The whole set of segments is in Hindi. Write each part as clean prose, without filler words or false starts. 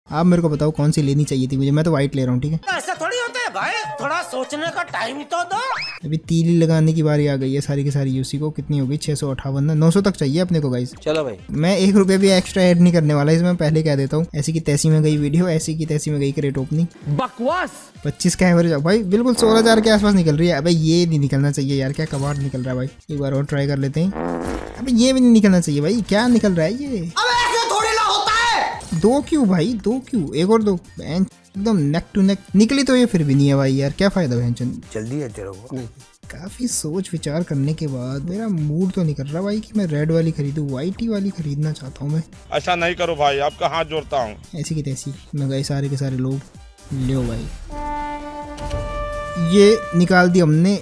आप मेरे को बताओ कौन सी लेनी चाहिए थी मुझे। मैं तो व्हाइट ले रहा हूँ, ठीक है। ऐसा थोड़ी होता है भाई, थोड़ा सोचने का टाइम तो दो। अभी तीली लगाने की बारी आ गई है सारी की सारी। यूसी को कितनी हो गई 658, 900 तक चाहिए अपने को गाइस। चलो भाई, मैं 1 रुपये भी एक्स्ट्रा ऐड नहीं करने वाला इसमें, पहले कह देता हूँ। ऐसी की तैसी में गई वीडियो, ऐसी की तैसी में गई क्रेट ओपनिंग। बकवास। 25 का एवरेज भाई, बिल्कुल 16,000 के आसपास निकल रही है। अबे ये नहीं निकलना चाहिए यार, क्या कबाड़ निकल रहा है भाई। एक बार और ट्राई कर लेते हैं। अबे ये भी नहीं निकलना चाहिए भाई, क्या निकल रहा है ये। अबे ऐसे थोड़ी ना होता है। 2 क्यों भाई, 2 क्यों, एक और 2 एकदम नेक टू नेक निकली तो ये फिर भी नहीं है भाई यार, क्या फायदा है। जल्दी है तेरे को। काफी सोच विचार करने के बाद मेरा मूड तो नहीं कर रहा भाई कि मैं रेड वाली खरीदूं, वाइट ही वाली खरीदना चाहता हूँ मैं। ऐसा नहीं करो भाई, आपका हाथ जोड़ता हूँ। ऐसी की तैसी मैं गए सारे के सारे लोग लियो भाई। ये निकाल दी हमने।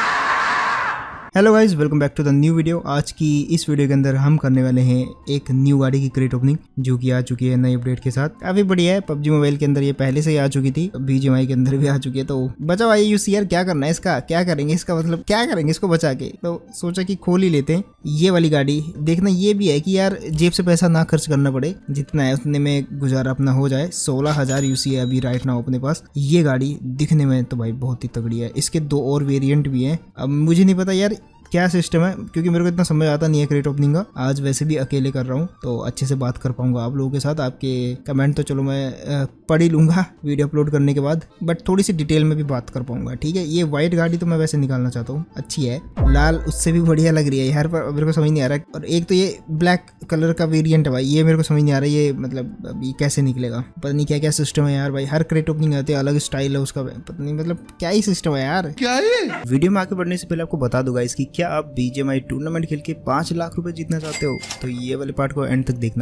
Hello guys, welcome back to the new video. आज की इस वीडियो के अंदर हम करने वाले हैं एक न्यू गाड़ी की क्रेट ओपनिंग, जो कि आ चुकी है नई अपडेट के साथ। काफी बढ़िया है। पबजी मोबाइल के अंदर ये पहले से ही आ चुकी थी, BGMI के अंदर भी आ चुकी है। तो बचा हुआ यूसी यार, क्या करना है इसका, क्या करेंगे इसका, मतलब क्या करेंगे इसको बचा के। तो सोचा कि खोल ही लेते हैं ये वाली गाड़ी। देखना ये भी है कि यार जेब से पैसा ना खर्च करना पड़े, जितना है उतने में गुजारा अपना हो जाए। 16,000 यूसी है अभी राइट नाउ अपने पास। ये गाड़ी दिखने में तो भाई बहुत ही तगड़ी है। इसके 2 और वेरिएंट भी हैं। अब मुझे नहीं पता यार क्या सिस्टम है, क्योंकि मेरे को इतना समझ आता नहीं है क्रेट ओपनिंग का। आज वैसे भी अकेले कर रहा हूँ तो अच्छे से बात कर पाऊंगा आप लोगों के साथ। आपके कमेंट तो चलो मैं पढ़ ही लूंगा वीडियो अपलोड करने के बाद, बट थोड़ी सी डिटेल में भी बात कर पाऊंगा, ठीक है। ये वाइट गाड़ी तो मैं वैसे निकालना चाहता हूँ, अच्छी है। लाल उससे भी बढ़िया लग रही है यार, पर मेरे को समझ नहीं आ रहा है। और एक तो ये ब्लैक कलर का वेरियंट है भाई, ये मेरे को समझ नहीं आ रहा है ये मतलब अभी कैसे निकलेगा। पता नहीं क्या क्या सिस्टम है यार भाई। हर क्रेट ओपनिंग आते हैं अलग स्टाइल है उसका, पता नहीं मतलब क्या ही सिस्टम है यार। क्या है वीडियो में आगे बढ़ने से पहले आपको बता दूंगा इसकी, क्या आप BGMI टूर्नामेंट खेल के 5 लाख रुपए जीतना चाहते हो तो ये वाले पार्ट को एंड तक देखना।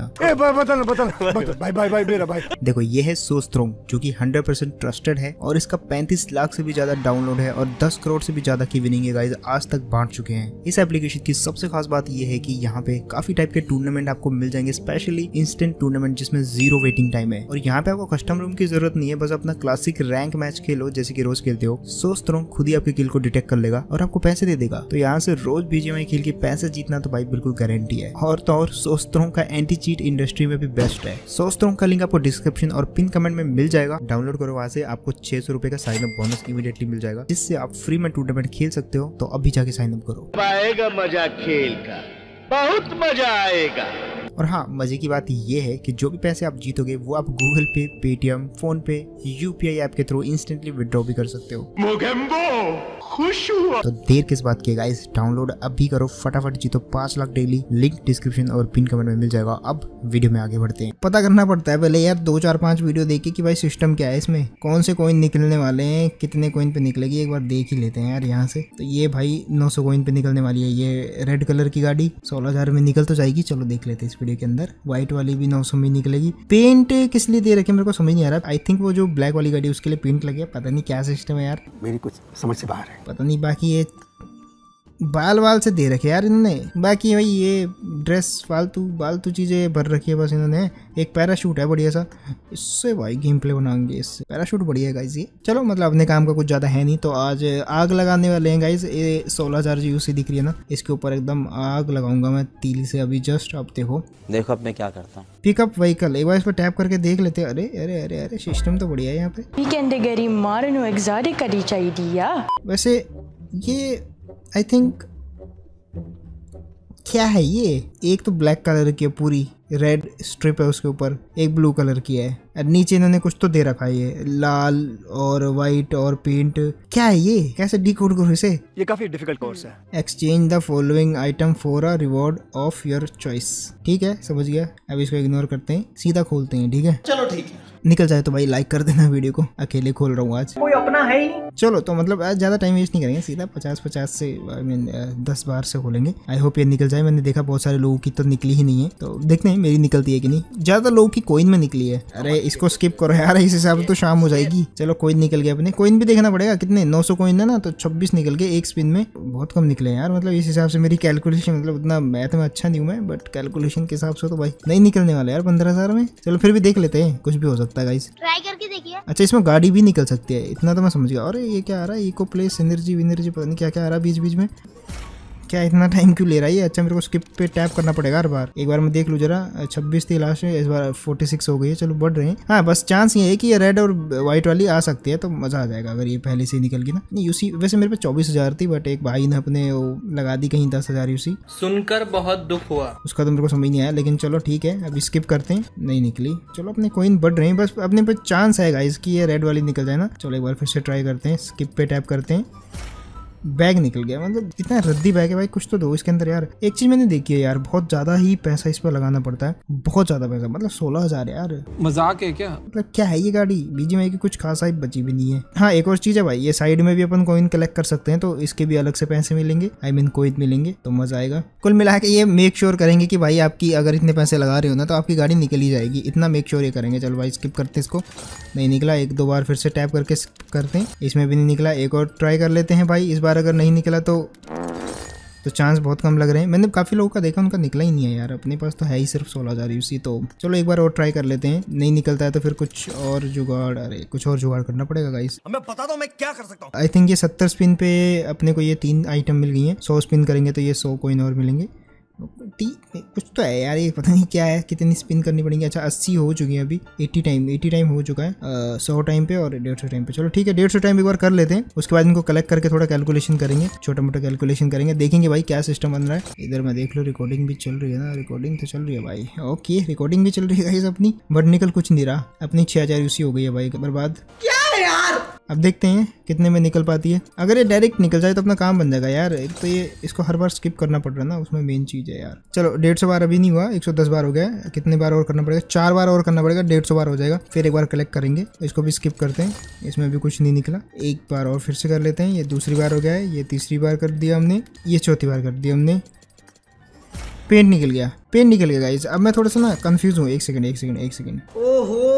भाई मेरा भाई। देखो ये है सोस्ट्रोम, जो कि 100% ट्रस्टेड है और इसका 35 लाख से भी ज्यादा डाउनलोड है और 10 करोड़ से भी ज्यादा की विनिंग है गाइस आज तक बांट चुके हैं। इस एप्लीकेशन की सबसे खास बात ये है कि यहाँ पे काफी टाइप के टूर्नामेंट आपको मिल जाएंगे, स्पेशली इंस्टेंट टूर्नामेंट जिसमें 0 वेटिंग टाइम है। और यहाँ पे आपको कस्टम रूम की जरूरत नहीं है, बस अपना क्लासिक रैंक मैच खेलो जैसे कि रोज खेलते हो। सोस्ट्रोम खुद ही आपके किल को डिटेक्ट कर लेगा और आपको पैसे दे देगा। तो यहाँ से रोज BGMI खेल के पैसे जीतना तो भाई बिल्कुल गारंटी है। और तो और सोस्ट्रोम का एंटी चीट इंडस्ट्री में भी बेस्ट है। सोस्ट्रोम का लिंक आपको डिस्क्रिप्शन और पिन कमेंट में मिल जाएगा। डाउनलोड करो वहां से, आपको 600 रुपए का साइन अप बोनस इमीडिएटली मिल जाएगा, जिससे आप फ्री में टूर्नामेंट खेल सकते हो। तो अभी जाके साइन अप करो, आएगा मजा खेल का, बहुत मजा आएगा। और हाँ, मजे की बात ये है कि जो भी पैसे आप जीतोगे वो आप Google Pay, Paytm, PhonePe, UPI app के थ्रू इंस्टेंटली विड्रॉ भी कर सकते हो। खुश हुआ। तो देर किस बात की गाइस, डाउनलोड अभी करो फटाफट, जीतो 5 लाख डेली। लिंक डिस्क्रिप्शन और पिन कमेंट में मिल जाएगा। अब वीडियो में आगे बढ़ते हैं। पता करना पड़ता है पहले यार 2, 4, 5 वीडियो देखे कि भाई सिस्टम क्या है, इसमें कौन से कॉइन निकलने वाले हैं, कितने कॉइन पे निकलेगी, एक बार देख ही लेते हैं यार यहाँ से। तो ये भाई 900 कॉइन पे निकलने वाली है। ये रेड कलर की गाड़ी 16,000 में निकल तो जाएगी, चलो देख लेते हैं इस वीडियो के अंदर। व्हाइट वाली भी 900 में निकलेगी। पेंट किस लिए दे रखे मेरे को समझ नहीं आ रहा। आई थिंक वो जो ब्लैक वाली गाड़ी उसके लिए पेंट लगे, पता नहीं क्या सिस्टम है यार, मेरी कुछ समझ से बाहर है। पता नहीं। बाकी ये बाल से दे रखे यार इन्होंने। बाकी भाई ये ड्रेस फालतू चीजें भर रखी है बस इन्होंने। एक पैराशूट है बढ़िया सा, इससे भाई गेम प्ले बनाएंगे इससे। पैराशूट बढ़िया है गाइस ये। चलो मतलब अपने काम का कुछ ज्यादा है नहीं, तो आज आग लगाने वाले हैं गाइस। ये 16,000 यूसी दिख रही है ना, इसके ऊपर एकदम आग लगाऊंगा मैं तीली से अभी जस्ट। अब देखो अब मैं क्या करता हूँ। पिकअप व्हीकल, एक बार इस पर टैप करके देख लेते हैं। अरे अरे अरे अरे सिस्टम तो बढ़िया है यहाँ पे। वैसे ये आई थिंक क्या है ये, एक तो ब्लैक कलर की है, पूरी रेड स्ट्रिप है उसके ऊपर, एक ब्लू कलर की है, और नीचे इन्होंने कुछ तो दे रखा है ये लाल और वाइट और पेंट। क्या है ये, कैसे डिकोड करो इसे। ये काफी डिफिकल्ट कोर्स है। Exchange the following item for a reward of your choice. ठीक है समझ गया। अब इसको इग्नोर करते हैं, सीधा खोलते हैं। ठीक है चलो ठीक है। निकल जाए तो भाई लाइक कर देना वीडियो को, अकेले खोल रहा हूँ आज, कोई अपना है ही। चलो तो मतलब आज ज्यादा टाइम वेस्ट नहीं करेंगे, सीधा 50 से 10 बार से खोलेंगे। आई होप ये निकल जाए। मैंने देखा बहुत सारे लोगों की तो निकली ही नहीं है, तो देखते हैं मेरी निकलती है कि नहीं। ज्यादा लोगों की कोइन में निकली है। अरे इसको स्किप करो यार, इस हिसाब से तो शाम हो जाएगी। चलो कोइन निकल गया अपने। कोइन भी देखना पड़ेगा कितने, 900 कोइन है ना, तो 26 निकल गए एक स्पिन में। बहुत कम निकले यार, मतलब इस हिसाब से मेरी कैलकुलेशन, मतलब उतना मैथ में अच्छा नहीं हूँ मैं, बट कैलकुलेशन के हिसाब से तो भाई नहीं निकलने वाला यार 15,000 में। चलो फिर भी देख लेते हैं, कुछ भी हो सकता है गाइस, ट्राई करके देखिए। अच्छा इसमें गाड़ी भी निकल सकती है, इतना तो मैं समझ गया। अरे ये क्या आ रहा है, इको प्लेस एनर्जी विनर्जी, पता नहीं क्या क्या आ रहा है बीच बीच में। क्या इतना टाइम क्यों ले रहा है? अच्छा मेरे को स्किप पे टैप करना पड़ेगा हर बार। एक बार मैं देख लूँ जरा, 26 थी लास्ट में, इस बार 46 हो गई है। चलो बढ़ रहे हैं। हाँ बस चांस ये है कि ये रेड और व्हाइट वाली आ सकती है, तो मजा आ जाएगा अगर ये पहले से निकल गई ना। नहीं यूसी वैसे मेरे पे 24,000 थी, बट एक भाई ने अपने लगा दी कहीं 10,000 यूसी। सुनकर बहुत दुख हुआ। उसका तो मेरे को समझ नहीं आया, लेकिन चलो ठीक है अभी स्किप करते हैं। नहीं निकली, चलो अपने कॉइन बढ़ रहे हैं। बस अपने पे चांस है गाइस कि ये रेड वाली निकल जाए ना। चलो एक बार फिर से ट्राई करते हैं, स्किप पे टैप करते हैं। बैग निकल गया, मतलब इतना रद्दी बैग है भाई, कुछ तो दो इसके अंदर यार। एक चीज मैंने देखी है यार, बहुत ज्यादा ही पैसा इस पर लगाना पड़ता है, बहुत ज्यादा पैसा, मतलब 16,000 यार। मजाक है क्या? मतलब क्या है ये गाड़ी? बीजीएमआई की कुछ खास बची भी नहीं है। हाँ एक और चीज है भाई, ये साइड में भी अपन कॉइन कलेक्ट कर सकते हैं, तो इसके भी अलग से पैसे मिलेंगे, आई मीन कॉइन मिलेंगे, तो मजा आएगा। कुल मिला के ये मेक श्योर करेंगे कि भाई आपकी अगर इतने पैसे लगा रहे हो ना तो आपकी गाड़ी निकल ही जाएगी, इतना मेक श्योर ये करेंगे। चलो भाई स्किप करते हैं इसको। नहीं निकला, एक दो बार फिर से टैप करके स्किप करते हैं। इसमें भी नहीं निकला, एक और ट्राई कर लेते हैं भाई। इस बार अगर नहीं निकला तो चांस बहुत कम लग रहे हैं। मैंने काफ़ी लोगों का देखा, उनका निकला ही नहीं है यार। अपने पास तो है ही सिर्फ 16,000 यूसी। तो चलो एक बार और ट्राई कर लेते हैं। नहीं निकलता है तो फिर कुछ और जुगाड़, अरे कुछ और जुगाड़ करना पड़ेगा गाइस। हमें बता दो मैं क्या कर सकता हूँ। आई थिंक ये 70 स्पिन पे अपने को ये 3 आइटम मिल गई हैं। 100 स्पिन करेंगे तो ये 100 कॉइन और मिलेंगे। कुछ तो है यार, ये पता नहीं क्या है, कितनी स्पिन करनी पड़ेगी। अच्छा 80 हो चुकी है अभी, 80 टाइम हो चुका है 100 टाइम पे और 150 टाइम पे। चलो ठीक है 150 टाइम एक बार कर लेते हैं, उसके बाद इनको कलेक्ट करके थोड़ा कैलकुलेशन करेंगे, छोटा मोटा कैलकुलेशन करेंगे, देखेंगे भाई क्या सिस्टम बन रहा है। इधर मैं देख लो रिकॉर्डिंग भी चल रही है ना, रिकॉर्डिंग तो चल रही है भाई। ओके रिकॉर्डिंग भी चल रही है अपनी, बट निकल कुछ नहीं रहा। अपनी 6000 यूसी हो गई है भाई बर्बाद। अब देखते हैं कितने में निकल पाती है। अगर ये डायरेक्ट निकल जाए तो अपना काम बन जाएगा यार। एक तो ये इसको हर बार स्किप करना पड़ रहा है ना, उसमें मेन चीज़ है यार। चलो 150 बार अभी नहीं हुआ, 110 बार हो गया। कितने बार और करना पड़ेगा? 4 बार और करना पड़ेगा, 150 बार हो जाएगा। फिर एक बार कलेक्ट करेंगे, इसको भी स्किप करते हैं। इसमें भी कुछ नहीं निकला, एक बार और फिर से कर लेते हैं। ये दूसरी बार हो गया है, ये तीसरी बार कर दिया हमने, ये चौथी बार कर दिया हमने। पेंट निकल गया, पेंट निकल गया गाइस। अब मैं थोड़ा सा ना कंफ्यूज हूँ। एक सेकंड। ओहो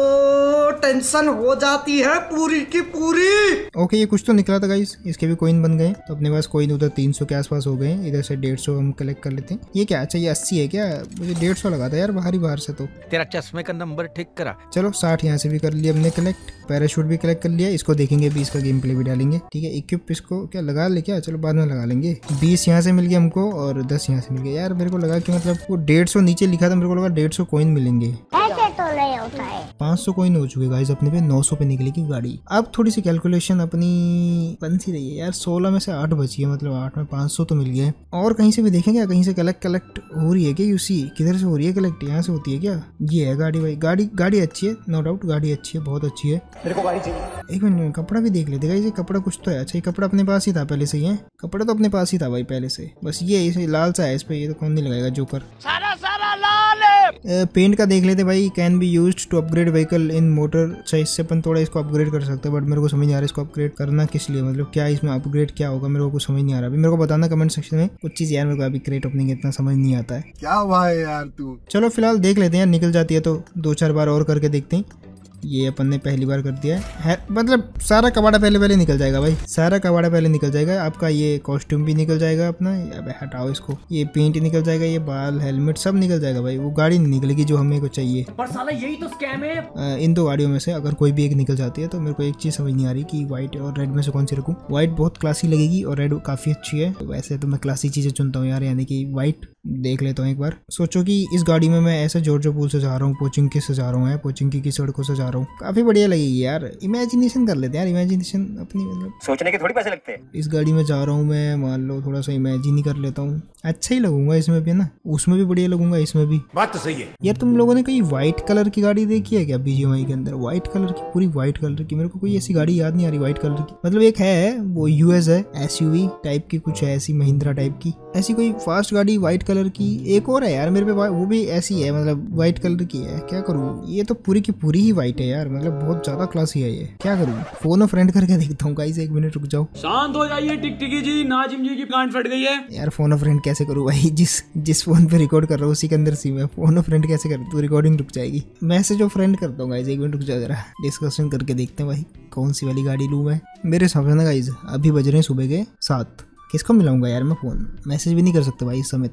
टेंशन हो जाती है पूरी की पूरी। ओके ये कुछ तो निकला था गाइस, इसके भी कॉइन बन गए। तो अपने पास कॉइन उधर 300 के आसपास हो गए, इधर से 150 हम कलेक्ट कर लेते हैं। ये क्या? अच्छा ये 80 है क्या? मुझे 150 लगा था यार बाहर से। तो तेरा चश्मे का नंबर ठीक करा। चलो 60 यहाँ से भी कर लिया हमने कलेक्ट। पैराशूट भी कलेक्ट कर लिया, इसको देखेंगे भी, इसका गेम प्ले भी डालेंगे। ठीक है इक्विप इसको क्या लगा ले क्या? चलो बाद में लगा लेंगे। 20 यहाँ से मिल गया हमको और 10 यहाँ से मिल गया। यार मेरे को लगा कि मतलब वो 150 नीचे लिखा था, मेरे को लगा 150 कॉइन मिलेंगे। तो नहीं होता है। 500 कॉइन हो चुके गाइस अपने पे, 900 पे निकलेगी गाड़ी। अब थोड़ी सी कैलकुलेशन अपनी बन सी रही है यार। 16 में से 8 बची है, मतलब 8 में 500 तो मिल गए। और कहीं से भी देखेंगे, कहीं से कलेक्ट हो रही है क्या यूसी? किधर से हो रही है कलेक्ट? यहाँ से होती है क्या? ये है गाड़ी भाई, गाड़ी अच्छी है, नो डाउट गाड़ी अच्छी है, बहुत अच्छी है। मेरे को गाड़ी चाहिए। एक मिनट कपड़ा भी देख लेते गाइस, ये कपड़ा कुछ तो है। अच्छा ये कपड़ा अपने पास ही था पहले से ही है, कपड़ा तो अपने पास ही था भाई पहले से। बस ये लाल सा है इस पे, ये तो कौन नहीं लगाएगा, जोकर। सारा लाल है। पेंट का देख लेते भाई। Can be used to upgrade vehicle in motor. अच्छा इससे अपन थोड़ा इसको अपग्रेड कर सकते हैं, बट मेरे को समझ नहीं आ रहा इसको अपग्रेड करना किस लिए, मतलब क्या इसमें अपग्रेड क्या होगा, मेरे को कुछ समझ नहीं आ रहा। अभी मेरे को बताना कमेंट सेक्शन में कुछ चीज़ यार, मेरे को अभी क्रेट ओपनिंग इतना समझ नहीं आता है। क्या हुआ है यार तू? चलो फिलहाल देख लेते हैं, निकल जाती है तो 2-4 बार और करके देखते हैं। ये अपन ने पहली बार कर दिया है, मतलब सारा कबाड़ा पहले निकल जाएगा भाई, सारा कबाड़ा पहले निकल जाएगा। आपका ये कॉस्ट्यूम भी निकल जाएगा अपना, अबे हटाओ इसको। ये पेंट निकल जाएगा, ये बाल हेलमेट सब निकल जाएगा भाई। वो गाड़ी नहीं निकलेगी जो हमें को चाहिए। पर साला यही तो स्कैम है। इन दो गाड़ियों में से अगर कोई भी एक निकल जाती है तो मेरे को एक चीज़ समझ नहीं आ रही कि व्हाइट और रेड में से कौन सी रखूँ। व्हाइट बहुत क्लासी लगेगी और रेड काफ़ी अच्छी है। वैसे तो मैं क्लासी चीज़ें चुनता हूँ यार, यानी कि व्हाइट देख लेता हूँ एक बार। सोचो कि इस गाड़ी में मैं ऐसे जॉर्जो पूल से जा रहा हूँ, पोचिंकी से जा रहा हूँ, पोचिंकी की सड़कों से जा रहा हूँ, काफ़ी बढ़िया लगेगी यार। इमेजिनेशन कर लेते हैं यार, इमेजिनेशन अपनी, मतलब सोचने के थोड़ी पैसे लगते हैं। इस गाड़ी में जा रहा हूँ मैं, मान लो थोड़ा सा इमेजिन ही कर लेता हूँ, अच्छा ही लगूंगा इसमें भी ना, उसमें भी बढ़िया लगूंगा, इसमें भी। बात तो सही है यार तुम लोगों ने कहीं व्हाइट कलर की गाड़ी देखी है क्या बीजीएमआई के अंदर? व्हाइट कलर की, पूरी व्हाइट कलर की, मेरे को कोई ऐसी गाड़ी याद नहीं आ रही व्हाइट कलर की। मतलब एक है वो यूएस है, एसयूवी टाइप की कुछ है, ऐसी महिंद्रा टाइप की, ऐसी कोई फास्ट गाड़ी व्हाइट कलर की। एक और है यार मेरे पे, वो भी ऐसी है, मतलब व्हाइट कलर की है। क्या करूँ, ये तो पूरी की पूरी ही व्हाइट है यार, मतलब बहुत ज्यादा क्लासी है ये। क्या करूँ, फोन फ्रेंड करके देखता हूँ गाइस, 1 मिनट रुक जाओ। शांत हो जाइए टिकटिकी जी, नाजिम जी की गांड फट गई है। यार फोन फ्रेंड कैसे करूँ भाई, जिस फोन पे रिकॉर्ड कर रहा हूँ उसी के अंदर सिम है। फोन फ्रेंड कैसे कर, तो रिकॉर्डिंग रुक जाएगी। मैसेज ऑफ फ्रेंड करता हूँ गाइस, 1 मिनट रुक जाओ जरा, डिस्कशन करके देखते हैं भाई कौन सी वाली गाड़ी लूँ मैं। मेरे हिसाब से ना गाइस अभी बज रहे हैं सुबह के 7। किसको मिलाऊंगा यार मैं फोन, मैसेज भी नहीं कर सकता भाई इस समय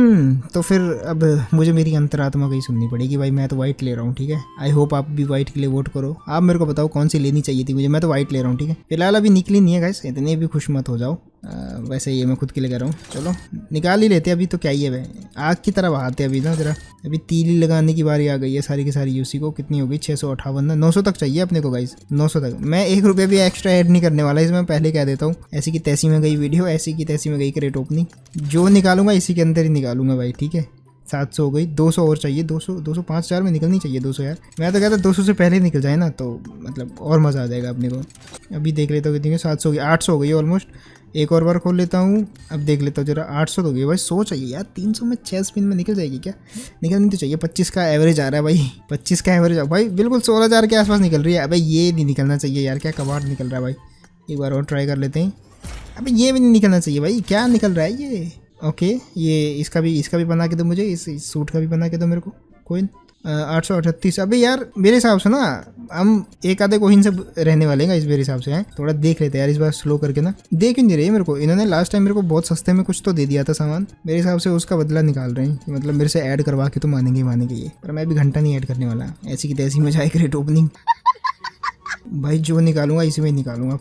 तो फिर अब मुझे मेरी अंतरात्मा की सुननी पड़ेगी भाई। मैं तो व्हाइट ले रहा हूँ, ठीक है। आई होप आप भी व्हाइट के लिए वोट करो। आप मेरे को बताओ कौन सी लेनी चाहिए थी मुझे, मैं तो व्हाइट ले रहा हूँ, ठीक है। फिलहाल अभी निकली नहीं है गाइस, इतने भी खुश मत हो जाओ। वैसे ये मैं खुद के लिए कह रहा हूँ। चलो निकाल ही लेते अभी तो, क्या ही है भाई, आग की तरह बहाते अभी ना जरा। अभी तीली लगाने की बारी आ गई है सारी की सारी यूसी को। कितनी हो गई? 658 ना, 900 तक चाहिए अपने को गाइस, 900 तक। मैं 1 रुपये भी एक्स्ट्रा ऐड नहीं करने वाला इसमें, पहले कह देता हूँ। ऐसी की तैसी में गई वीडियो, ऐसी की तैसी में गई क्रेट ओपनिंग। जो निकालूंगा इसी के अंदर ही निकालूंगा भाई, ठीक है। 700 हो गई, 200 और चाहिए, 200 205 4 में निकलनी चाहिए 200 यार। मैं तो कहता 200 से पहले निकल जाए ना तो मतलब और मज़ा आ जाएगा अपने को। अभी देख लेता हूँ कितनी, 700 हो गई, 800 हो गई ऑलमोस्ट। एक और बार खोल लेता हूँ, अब देख लेता हूँ जरा। 800 तो गई भाई, 100 चाहिए यार। 300 में 6 स्पिन में निकल जाएगी क्या? निकलनी तो चाहिए। 25 का एवरेज आ रहा है भाई, 25 का एवरेज भाई, बिल्कुल 16,000 के आसपास निकल रही है। अबे ये नहीं निकलना चाहिए यार, क्या कबाड़ निकल रहा है भाई। एक बार और ट्राई कर लेते हैं। अबे ये भी नहीं निकलना चाहिए भाई, क्या निकल रहा है ये। ओके ये इसका भी बना के दो मुझे, इस सूट का भी बना के दो मेरे को। कोइन 838। अबे यार मेरे हिसाब से ना हम एक आधे कोइन से रहने वाले हैं इस मेरे हिसाब से हैं। थोड़ा देख लेते हैं यार इस बार स्लो करके ना। देख नहीं रही है मेरे को, इन्होंने लास्ट टाइम मेरे को बहुत सस्ते में कुछ तो दे दिया था सामान, मेरे हिसाब से उसका बदला निकाल रहे हैं। मतलब मेरे से ऐड करवा के तो मानेंगे ये, पर मैं भी घंटा नहीं ऐड करने वाला। ऐसी की तैसी में जाए क्रेट ओपनिंग भाई, जो निकालूंगा इसी में निकालूंगा।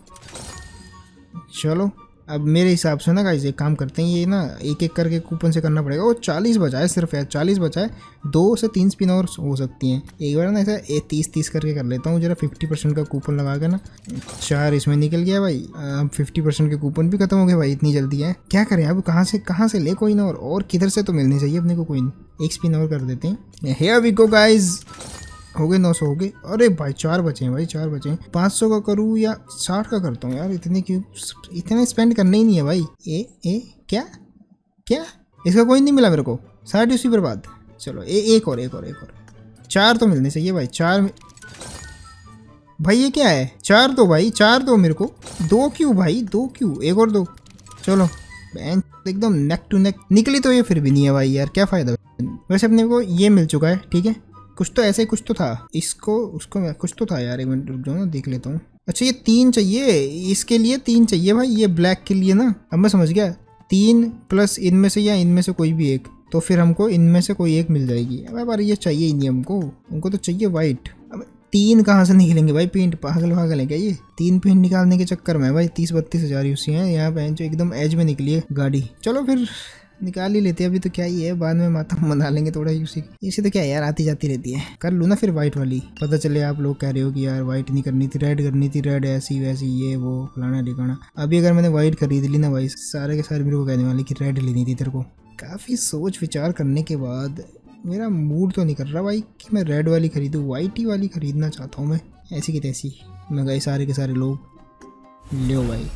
चलो अब मेरे हिसाब से ना गाइस एक काम करते हैं, ये ना एक एक करके कूपन से करना पड़ेगा। वो 40 बचाए सिर्फ यार, 40 बचाए, 2 से 3 स्पिन और हो सकती हैं। एक बार ना ऐसा 30-30 करके कर लेता हूँ जरा, 50% का कूपन लगा के ना। 4 इसमें निकल गया भाई। अब 50% के कूपन भी खत्म हो गए भाई, इतनी जल्दी है। क्या करें अब, कहाँ से ले कोइन, और किधर से तो मिलनी चाहिए अपने को कोइन। एक स्पिन और कर देते हैं। हियर वी गो गाइस, हो गए 900 हो गए। अरे भाई 4 बचे हैं भाई, 4 बचे हैं। 500 का करूँ या 60 का करता हूँ यार, इतने क्यों, इतने स्पेंड करना ही नहीं है भाई। क्या इसका कोई नहीं मिला मेरे को, 60 उसी बर्बाद। चलो एक और 4 तो मिलने चाहिए भाई। 4 भाई ये क्या है, 4 तो भाई, 4 तो मेरे को। 2 क्यों भाई, 2 क्यों, एक और 2। चलो एकदम नेक टू नेक निकली तो ये फिर भी नहीं है भाई यार, क्या फ़ायदा। वैसे अपने को ये मिल चुका है, ठीक है। कुछ तो ऐसे कुछ तो था, उसको कुछ तो था यार। एक मिनट रुक जाओ ना, देख लेता हूँ। अच्छा ये 3 चाहिए, इसके लिए 3 चाहिए भाई, ये ब्लैक के लिए ना। अब मैं समझ गया, 3 प्लस इनमें से या इनमें से कोई भी एक, तो फिर हमको इनमें से कोई एक मिल जाएगी। अब यार ये चाहिए ही नहीं हमको तो चाहिए वाइट। अब 3 कहाँ से निकलेंगे भाई, पेंट पागल है क्या ये। 3 पेंट निकालने के चक्कर में भाई 30-32 हज़ार यूसी हैं यहाँ पे, जो एकदम एज में निकली है गाड़ी। चलो फिर निकाल ही लेते हैं, अभी तो क्या ही है, बाद में माता मना लेंगे थोड़ा यूसी। इसे तो क्या है यार, आती जाती रहती है। कर लूँ ना फिर वाइट वाली, पता चले आप लोग कह रहे हो कि यार वाइट नहीं करनी थी, रेड करनी थी, रेड ऐसी वैसी ये वो फलाना ढिकाना। अभी अगर मैंने वाइट खरीद ली ना भाई, सारे के सारे मेरे को कहने वाले कि रेड लेनी थी तेरे को। काफ़ी सोच विचार करने के बाद मेरा मूड तो नहीं कर रहा भाई कि मैं रेड वाली खरीदूँ, वाइट ही वाली खरीदना चाहता हूँ मैं। ऐसी की तैसी मैं गए, सारे के सारे लोग लो भाई।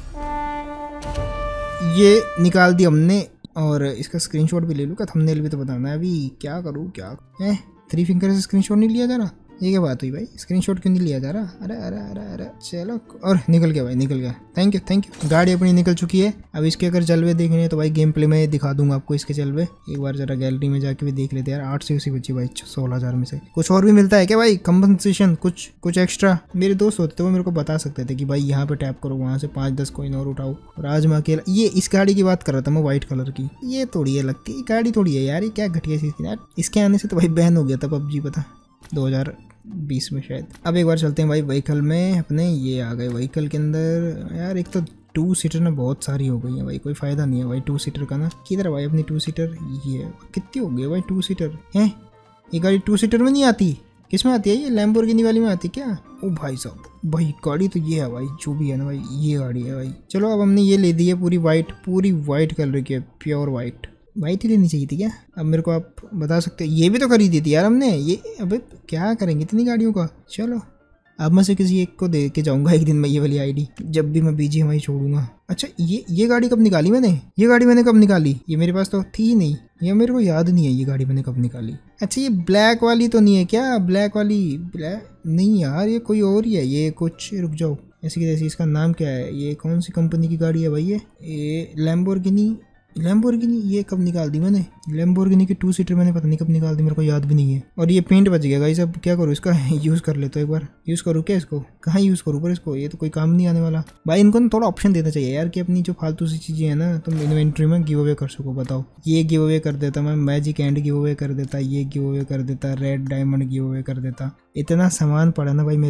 ये निकाल दी हमने, और इसका स्क्रीनशॉट भी ले लूँ, का थंबनेल भी तो बताना है। अभी क्या करूँ, क्या 3 फिंगर से स्क्रीनशॉट नहीं लिया जा रहा, ये क्या बात हुई भाई, स्क्रीनशॉट क्यों नहीं लिया जा रहा। अरे चलो, और निकल गया भाई, निकल गया। Thank you. गाड़ी अपनी निकल चुकी है। अब इसके अगर जलवे देखने हैं तो भाई गेम प्ले में दिखा दूंगा आपको इसके जलवे। एक बार जरा गैलरी में जाके भी देख लेते हैं यार। 8 से उसी बची भाई 16,000 में से। कुछ और भी मिलता है क्या भाई, कंपनसेशन कुछ एक्स्ट्रा। मेरे दोस्त होते थे वो मेरे को बता सकते थे कि भाई यहाँ पे टैप करो, वहाँ से 5-10 कोइन और उठाओ। और आज मैं अकेला, ये इस गाड़ी की बात कर रहा था मैं, व्हाइट कलर की। ये थोड़ी है लगती है गाड़ी, थोड़ी है यार, ये क्या घटिया चीज़ थी यार। इसके आने से तो भाई बैन हो गया था पबजी, पता 2020 में शायद। अब एक बार चलते हैं भाई व्हीकल में अपने। ये आ गए व्हीकल के अंदर यार। एक तो 2 सीटर में बहुत सारी हो गई है भाई, कोई फ़ायदा नहीं है भाई 2 सीटर का ना। किधर भाई अपनी 2 सीटर, ये कितनी हो गई भाई 2 सीटर हैं। ये गाड़ी 2 सीटर में नहीं आती, किस में आती है ये, लैम्बोर्गिनी वाली में आती क्या। ओ भाई साहब, भाई गाड़ी तो ये है भाई, जो भी है ना भाई, ये गाड़ी है भाई। चलो अब हमने ये ले दी है पूरी वाइट कलर की, प्योर वाइट ही लेनी चाहिए थी क्या। अब मेरे को आप बता सकते हो, ये भी तो खरीदी थी यार हमने ये। अबे क्या करेंगे इतनी गाड़ियों का। चलो अब मैं से किसी एक को दे के जाऊंगा एक दिन मैं, ये वाली आईडी, जब भी मैं BGMI छोड़ूंगा। अच्छा ये गाड़ी कब निकाली मैंने, ये गाड़ी मैंने कब निकाली, ये मेरे पास तो थी ही नहीं, ये मेरे को याद नहीं है ये गाड़ी मैंने कब निकाली। अच्छा ये ब्लैक वाली तो नहीं है क्या, ब्लैक नहीं यार, ये कोई और ही है ये कुछ। रुक जाओ, ऐसी की तैसी, इसका नाम क्या है, ये कौन सी कंपनी की गाड़ी है भाई, ये लैम्बोर्गिनी। ये कब निकाल दी मैंने, लैम्बोर्गिनी की 2 सीटर मैंने पता नहीं कब निकाल दी, मेरे को याद भी नहीं है। और ये पेंट बच गया गाइस, अब क्या करूँ इसका, यूज़ कर लेता हूँ एक बार। यूज़ करूँ क्या इसको, कहाँ यूज़ करूँ पर इसको, ये तो कोई काम नहीं आने वाला भाई। इनको ना थोड़ा ऑप्शन देना चाहिए यार कि अपनी जो फालतू सी चीज़ें हैं ना तुम इन्वेंट्री में गिव अवे कर सको। बताओ, ये गिव अवे कर देता मैं, मैजिक एंड गिव अवे कर देता, ये गिव अवे कर देता, रेड डायमंड गिव अवे कर देता। इतना सामान पड़ा ना भाई मेरे पे,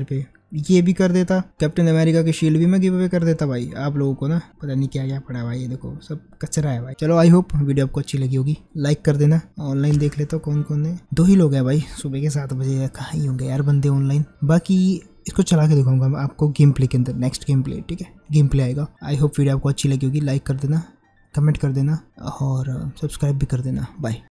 ये भी कर देता, कैप्टन अमेरिका की शील्ड भी मैं गिव अवे कर देता भाई। आप लोगों को ना पता नहीं क्या क्या पड़ा भाई, ये देखो सब कचरा है भाई। चलो आई होप वीडियो आपको अच्छी लगी होगी, लाइक कर देना। ऑनलाइन देख लेता कौन कौन है, 2 ही लोग हैं भाई, सुबह के 7 बजे कहाँ ही होंगे यार बंदे ऑनलाइन। बाकी इसको चला के दिखाऊंगा मैं आपको गेम प्ले के अंदर, नेक्स्ट गेम प्ले, ठीक है, गेम प्ले आएगा। आई होप वीडियो आपको अच्छी लगी होगी, लाइक कर देना, कमेंट कर देना और सब्सक्राइब भी कर देना। बाय।